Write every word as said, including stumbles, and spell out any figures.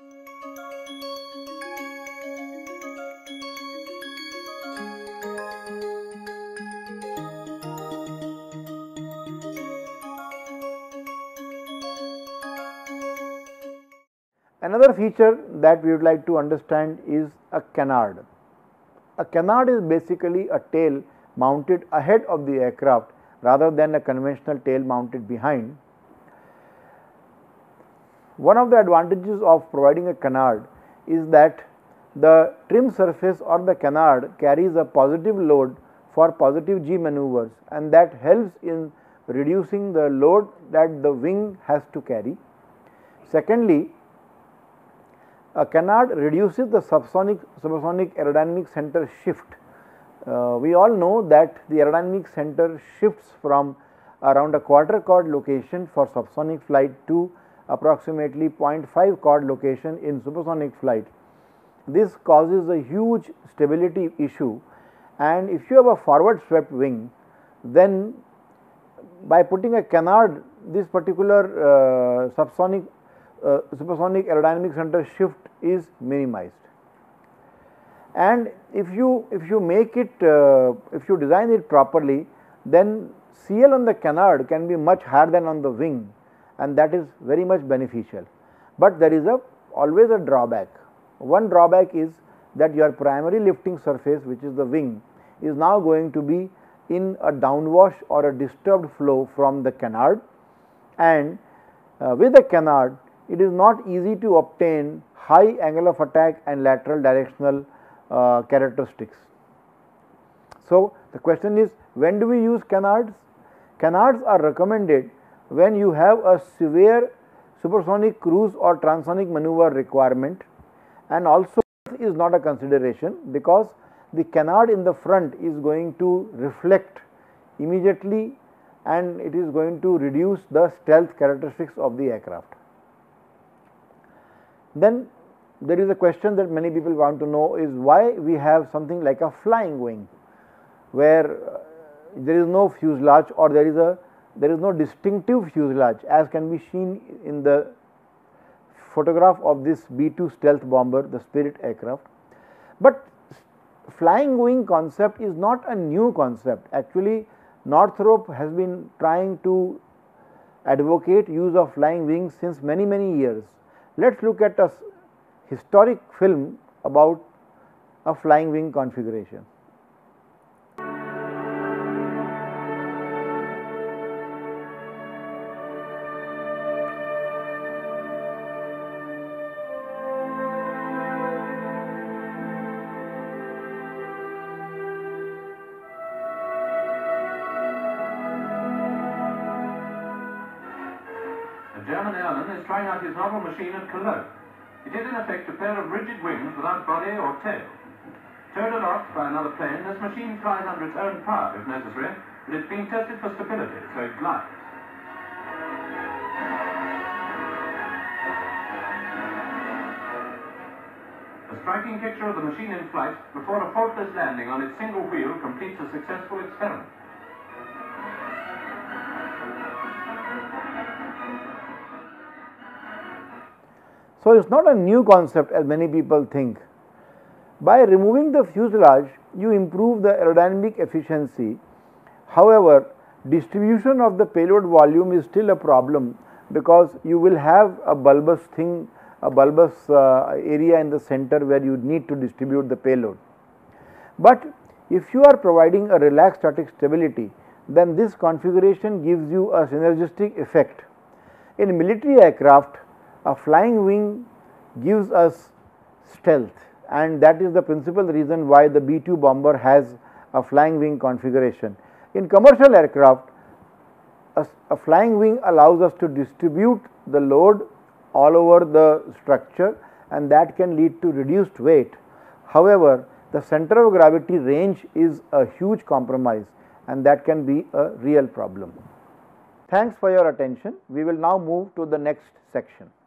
Another feature that we would like to understand is a canard. A canard is basically a tail mounted ahead of the aircraft rather than a conventional tail mounted behind. One of the advantages of providing a canard is that the trim surface or the canard carries a positive load for positive G maneuvers, and that helps in reducing the load that the wing has to carry. Secondly, a canard reduces the subsonic supersonic aerodynamic center shift. Uh, we all know that the aerodynamic center shifts from around a quarter chord location for subsonic flight to approximately zero point five chord location in supersonic flight. This causes a huge stability issue, and if you have a forward swept wing, then by putting a canard, this particular uh, subsonic uh, supersonic aerodynamic center shift is minimized. And if you if you make it uh, if you design it properly, then C L on the canard can be much higher than on the wing, and that is very much beneficial. But there is a always a drawback. One drawback is that your primary lifting surface, which is the wing, is now going to be in a downwash or a disturbed flow from the canard, and uh, with the canard it is not easy to obtain high angle of attack and lateral directional uh, characteristics. So, the question is, when do we use canards? Canards are recommended when you have a severe supersonic cruise or transonic maneuver requirement, and also is not a consideration because the canard in the front is going to reflect immediately and it is going to reduce the stealth characteristics of the aircraft. Then there is a question that many people want to know is why we have something like a flying wing, where uh, there is no fuselage or there is a there is no distinctive fuselage as can be seen in the photograph of this B two stealth bomber, the Spirit aircraft. But flying wing concept is not a new concept. Actually, Northrop has been trying to advocate use of flying wings since many many years. Let us look at a historic film about a flying wing configuration. A German airman is trying out his novel machine at Cologne. It is in effect a pair of rigid wings without body or tail. Towed aloft by another plane, this machine flies under its own power if necessary, but it's being tested for stability, so it glides. A striking picture of the machine in flight before a faultless landing on its single wheel completes a successful experiment. So, it is not a new concept as many people think. By removing the fuselage, you improve the aerodynamic efficiency. However, distribution of the payload volume is still a problem because you will have a bulbous thing, a bulbous uh, area in the center where you need to distribute the payload. But if you are providing a relaxed static stability, then this configuration gives you a synergistic effect. In military aircraft, a flying wing gives us stealth, and that is the principal reason why the B two bomber has a flying wing configuration. In commercial aircraft, a, a flying wing allows us to distribute the load all over the structure, and that can lead to reduced weight. However, the center of gravity range is a huge compromise, and that can be a real problem. Thanks for your attention. We will now move to the next section.